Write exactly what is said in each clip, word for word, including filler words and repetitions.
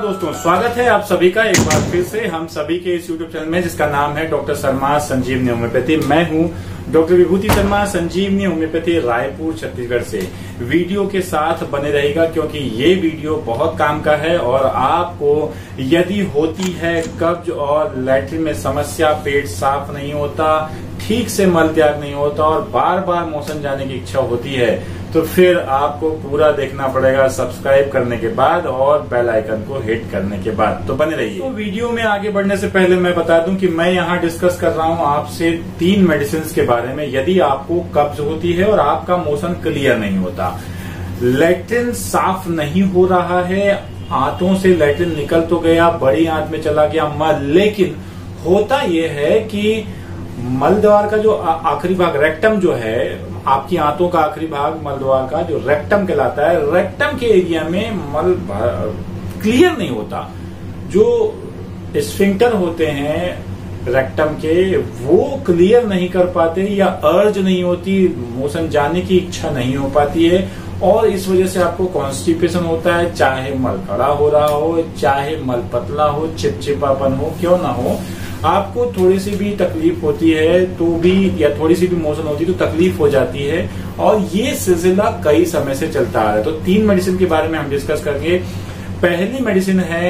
दोस्तों, स्वागत है आप सभी का एक बार फिर से हम सभी के इस यूट्यूब चैनल में जिसका नाम है डॉक्टर शर्मा संजीवनी होम्योपैथी। मैं हूं डॉक्टर विभूति शर्मा, संजीवनी होम्योपैथी, रायपुर छत्तीसगढ़ से। वीडियो के साथ बने रहेगा क्योंकि ये वीडियो बहुत काम का है और आपको यदि होती है कब्ज और लैट्रिन में समस्या, पेट साफ नहीं होता, ठीक से मल त्याग नहीं होता और बार बार मोशन जाने की इच्छा होती है, तो फिर आपको पूरा देखना पड़ेगा सब्सक्राइब करने के बाद और बेल आइकन को हिट करने के बाद। तो बने रहिए। तो वीडियो में आगे बढ़ने से पहले मैं बता दूं कि मैं यहाँ डिस्कस कर रहा हूँ आपसे तीन मेडिसिन के बारे में। यदि आपको कब्ज होती है और आपका मोशन क्लियर नहीं होता, लैट्रिन साफ नहीं हो रहा है, आंतों से लैट्रिन निकल तो गया, बड़ी आंत में चला गया मल, लेकिन होता यह है कि मल द्वार का जो आखिरी भाग रेक्टम जो है, आपकी आंतों का आखिरी भाग मल द्वार का जो रेक्टम कहलाता है, रेक्टम के एरिया में मल क्लियर नहीं होता। जो स्फिंक्टर होते हैं रेक्टम के, वो क्लियर नहीं कर पाते या अर्ज नहीं होती, मोशन जाने की इच्छा नहीं हो पाती है और इस वजह से आपको कॉन्स्टिपेशन होता है। चाहे मल खड़ा हो रहा हो, चाहे मल पतला हो, चिपचिपापन हो, क्यों ना हो, आपको थोड़ी सी भी तकलीफ होती है तो भी, या थोड़ी सी भी मोशन होती है तो तकलीफ हो जाती है और ये सिलसिला कई समय से चलता आ रहा है। तो तीन मेडिसिन के बारे में हम डिस्कस करेंगे। पहली मेडिसिन है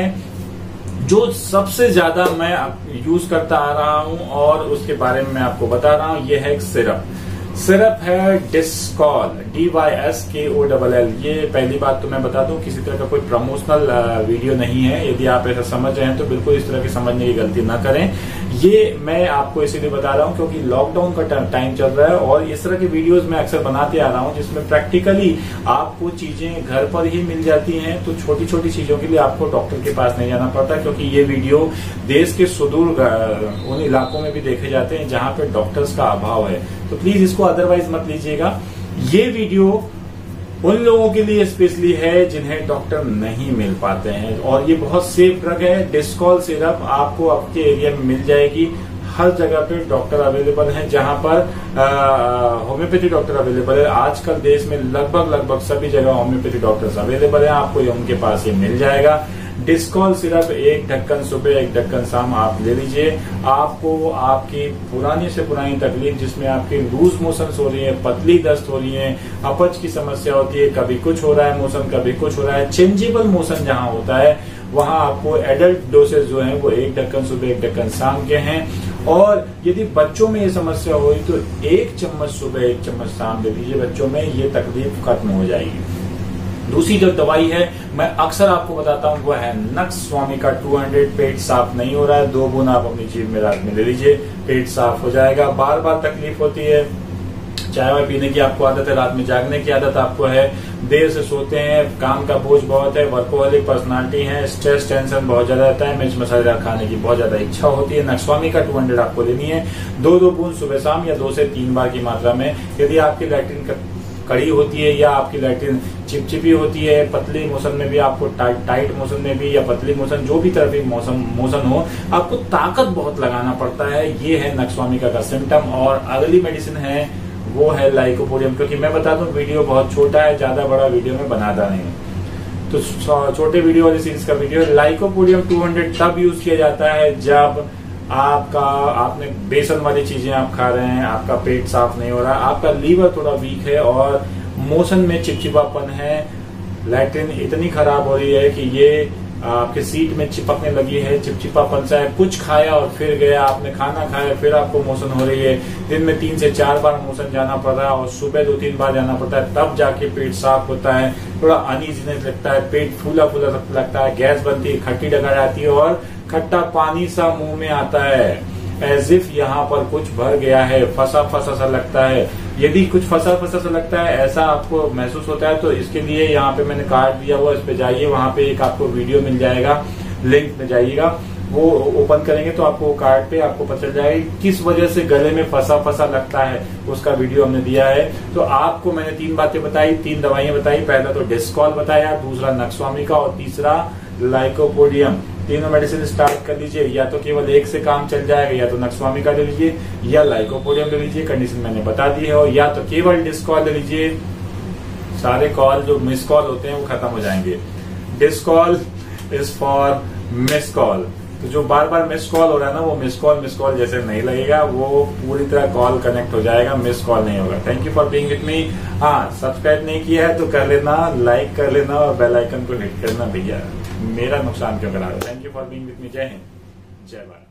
जो सबसे ज्यादा मैं यूज करता आ रहा हूं और उसके बारे में मैं आपको बता रहा हूं, ये है एक सिरप। सिरप है डिस्कॉल, डी वाई एस के ओ डबल एल। ये पहली बात तो मैं बता दूं, किसी तरह का कोई प्रमोशनल वीडियो नहीं है। यदि आप ऐसा समझ रहे हैं तो बिल्कुल इस तरह की समझने की गलती ना करें। ये मैं आपको इसीलिए बता रहा हूं क्योंकि लॉकडाउन का टाइम चल रहा है और इस तरह की वीडियोस मैं अक्सर बनाते आ रहा हूं जिसमें प्रैक्टिकली आपको चीजें घर पर ही मिल जाती हैं। तो छोटी छोटी चीजों के लिए आपको डॉक्टर के पास नहीं जाना पड़ता, क्योंकि ये वीडियो देश के सुदूर उन इलाकों में भी देखे जाते हैं जहां पे डॉक्टर्स का अभाव है। तो प्लीज इसको अदरवाइज मत लीजिएगा। ये वीडियो उन लोगों के लिए स्पेशली है जिन्हें डॉक्टर नहीं मिल पाते हैं और ये बहुत सेफ ड्रग है। डिस्कॉल सिरप आपको आपके एरिया में मिल जाएगी। हर जगह पे डॉक्टर अवेलेबल हैं, जहां पर होम्योपैथी डॉक्टर अवेलेबल है। आजकल देश में लगभग लगभग सभी जगह होम्योपैथी डॉक्टर्स अवेलेबल है, आपको ये उनके पास ये मिल जाएगा। डिस्कॉल सिरप एक ढक्कन सुबह, एक ढक्कन शाम आप ले लीजिए। आपको आपकी पुरानी से पुरानी तकलीफ, जिसमें आपकी लूज मोशंस हो रही है, पतली दस्त हो रही है, अपच की समस्या होती है, कभी कुछ हो रहा है मोशन, कभी कुछ हो रहा है, चेंजेबल मोशन जहां होता है, वहां आपको एडल्ट डोसेज जो है वो एक ढक्कन सुबह, एक ढक्कन शाम के हैं। और यदि बच्चों में ये समस्या हुई तो एक चम्मच सुबह, एक चम्मच शाम ले लीजिए, बच्चों में ये तकलीफ खत्म हो जाएगी। दूसरी जो दवाई है मैं अक्सर आपको बताता हूं वो है नक्स स्वामी का टू हंड्रेड। पेट साफ नहीं हो रहा है, दो बूंद आप अपनी जीभ में रात में ले लीजिए, पेट साफ हो जाएगा। बार बार तकलीफ होती है, चाय वाय पीने की आपको आदत है, रात में जागने की आदत आपको है, देर से सोते हैं, काम का बोझ बहुत है, वर्कोहॉलिक पर्सनालिटी है, स्ट्रेस टेंशन बहुत ज्यादा रहता है, मिर्च मसालेदार खाने की बहुत ज्यादा इच्छा होती है, नक्सवामी का टू हंड्रेड आपको लेनी है। दो दो बूंद सुबह शाम या दो से तीन बार की मात्रा में। यदि आपकी लैट्रिन कड़ी होती है या आपकी लैट्रिन चिपचिपी होती है, पतली मोशन में भी आपको, टाइट टाइट मोशन में भी या पतली मोशन, जो भी तरह की मोशन मोशन हो, आपको ताकत बहुत लगाना पड़ता है, ये है नक्सवामिका का सिम्टम। और अगली मेडिसिन है वो है लाइकोपोडियम। क्योंकि मैं बता दूं वीडियो बहुत छोटा है, ज्यादा बड़ा वीडियो में बनाता नहीं, तो छोटे वीडियो वाली सीरीज का वीडियो। लाइकोपोडियम टू हंड्रेड तब यूज किया जाता है जब आपका आपने बेसन वाली चीजें आप खा रहे हैं, आपका पेट साफ नहीं हो रहा, आपका लीवर थोड़ा वीक है और मोशन में चिपचिपापन है, लैट्रिन इतनी खराब हो रही है कि ये आपके सीट में चिपकने लगी है, चिपचिपापन सा है, कुछ खाया और फिर गया, आपने खाना खाया फिर आपको मोशन हो रही है, दिन में तीन से चार बार मोशन जाना पड़ रहा है और सुबह दो तीन बार जाना पड़ता है, तब जाके पेट साफ होता है, थोड़ा अनईजीनेस लगता है, पेट फूला फूला लगता है, गैस बनती है, खट्टी डकार आती है और खट्टा पानी सा मुंह में आता है, एज इफ यहाँ पर कुछ भर गया है, फंसा फंसा सा लगता है। यदि कुछ फंसा फंसा सा लगता है, ऐसा आपको महसूस होता है, तो इसके लिए यहाँ पे मैंने कार्ड दिया हुआ, इस पे जाइए, वहां पे एक आपको वीडियो मिल जाएगा, लिंक में जाइएगा, वो ओपन करेंगे तो आपको कार्ड पे आपको पता चल जाएगा किस वजह से गले में फंसा फंसा लगता है, उसका वीडियो हमने दिया है। तो आपको मैंने तीन बातें बताई, तीन दवाइयां बताई। पहला तो डिस्कॉल बताया, दूसरा नक्सवामिका और तीसरा लाइकोपोडियम। तीनों मेडिसिन स्टार्ट कर लीजिए, या तो केवल एक से काम चल जाएगा, या तो नक्सवामिका ले लीजिए या लाइकोपोडियम ले लीजिए, कंडीशन मैंने बता दी है, और या तो केवल डिस्कॉल ले लीजिए, सारे कॉल जो मिस कॉल होते हैं वो खत्म हो जाएंगे। This call is for miss call. तो जो बार बार मिस कॉल हो रहा है ना, वो मिस कॉल मिस कॉल जैसे नहीं लगेगा, वो पूरी तरह कॉल कनेक्ट हो जाएगा, मिस कॉल नहीं होगा। Thank you for being with me. हाँ, सब्सक्राइब नहीं किया है तो कर लेना, लाइक कर लेना और बेल आइकन को हिट करना भैया, मेरा नुकसान क्यों करा रहे हो। Thank you for being with me. जय हिंद, जय भारत।